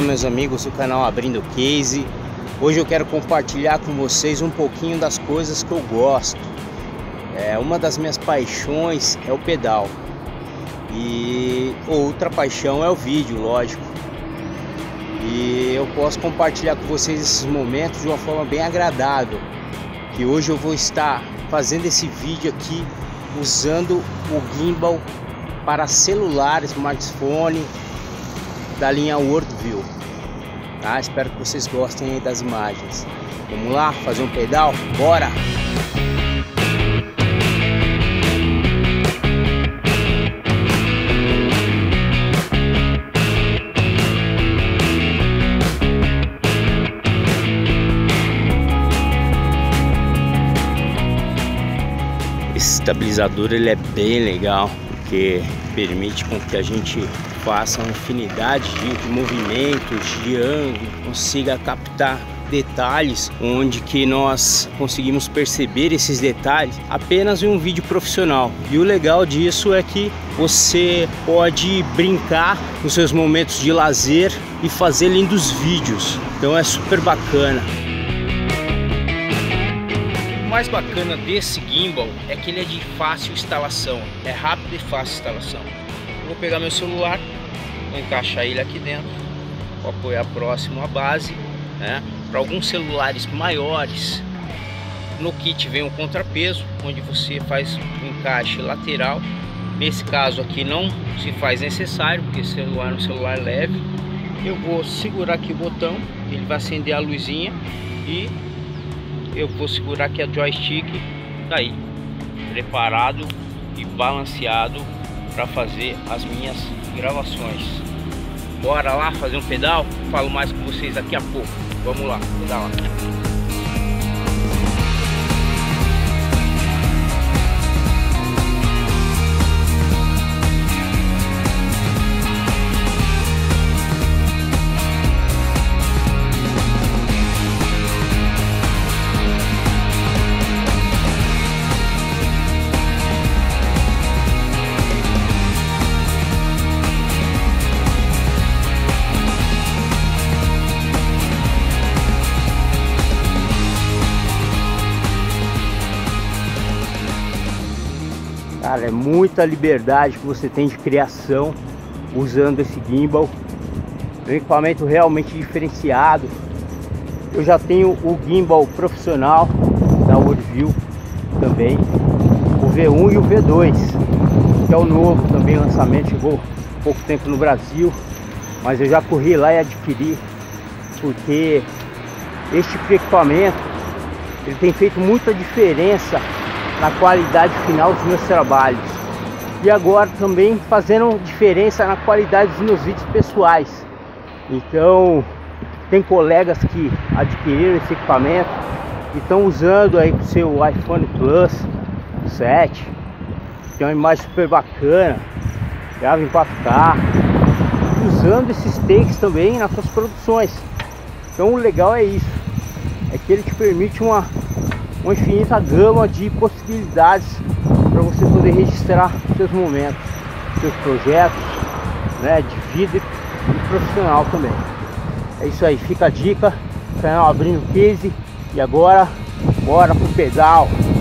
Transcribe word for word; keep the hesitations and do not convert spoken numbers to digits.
Olá meus amigos do canal Abrindo Case. Hoje eu quero compartilhar com vocês um pouquinho das coisas que eu gosto. É, uma das minhas paixões é o pedal e outra paixão é o vídeo, lógico. E eu posso compartilhar com vocês esses momentos de uma forma bem agradável. Que hoje eu vou estar fazendo esse vídeo aqui usando o gimbal para celular, smartphone da linha Worldview, tá? Espero que vocês gostem aí das imagens. Vamos lá fazer um pedal? Bora! Esse estabilizador ele é bem legal, porque permite com que a gente faça uma infinidade de movimentos, de ângulo, consiga captar detalhes onde que nós conseguimos perceber esses detalhes apenas em um vídeo profissional. E o legal disso é que você pode brincar nos seus momentos de lazer e fazer lindos vídeos. Então é super bacana. O mais bacana desse gimbal é que ele é de fácil instalação, é rápido e fácil instalação. Vou pegar meu celular, vou encaixar ele aqui dentro, vou apoiar próximo à base, né? Para alguns celulares maiores, no kit vem um contrapeso, onde você faz um encaixe lateral. Nesse caso aqui não se faz necessário, porque esse celular é um celular leve. Eu vou segurar aqui o botão, ele vai acender a luzinha e eu vou segurar aqui a joystick, daí preparado e balanceado para fazer as minhas gravações. Bora lá fazer um pedal? Falo mais com vocês daqui a pouco. Vamos lá, pedalar. Cara, é muita liberdade que você tem de criação usando esse gimbal. É um equipamento realmente diferenciado. Eu já tenho o gimbal profissional da Worldview também, o V um e o V dois, que é o novo também lançamento, chegou há pouco tempo no Brasil, mas eu já corri lá e adquiri, porque este tipo de equipamento ele tem feito muita diferença na qualidade final dos meus trabalhos, e agora também fazendo diferença na qualidade dos meus vídeos pessoais. Então tem colegas que adquiriram esse equipamento e estão usando aí com o seu iPhone Plus sete, tem uma imagem super bacana, grava em quatro K, usando esses takes também nas suas produções. Então o legal é isso, é que ele te permite uma uma infinita gama de possibilidades para você poder registrar seus momentos, seus projetos, né, de vida e profissional também. É isso aí, fica a dica, canal Abrindo Case, e agora bora pro pedal.